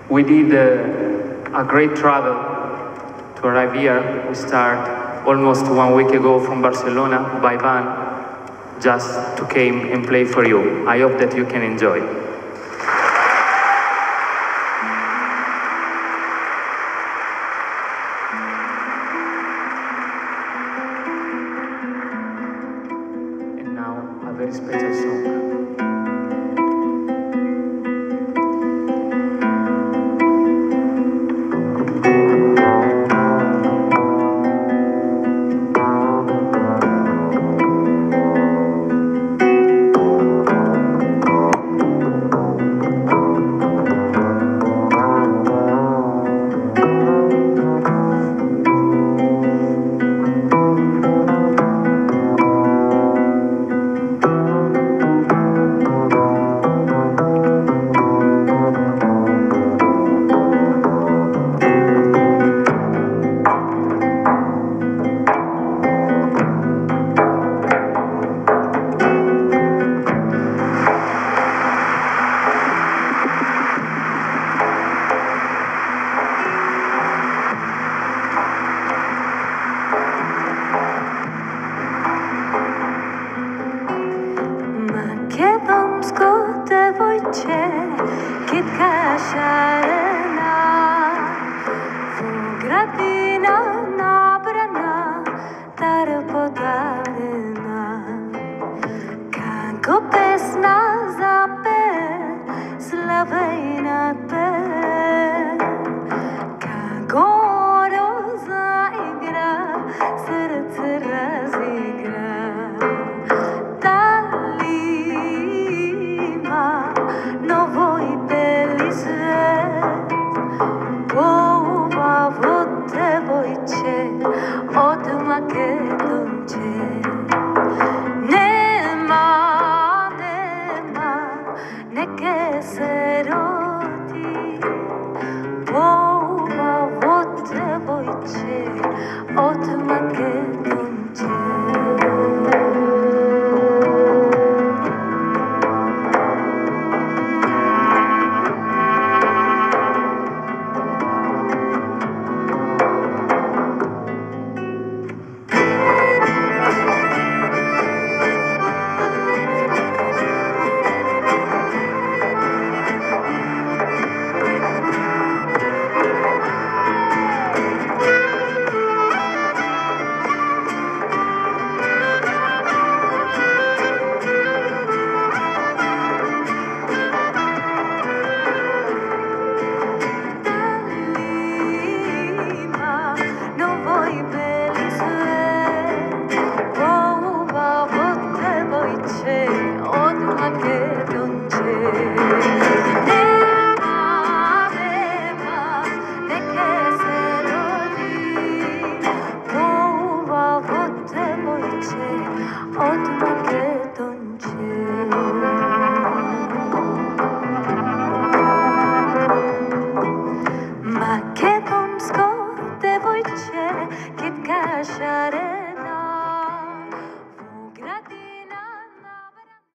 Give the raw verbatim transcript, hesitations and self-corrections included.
We did uh, a great travel to arrive here. We start almost one week ago from Barcelona by van, just to came and play for you. I hope that you can enjoy. And now a very special song. Che ti cascerà, fu gratis.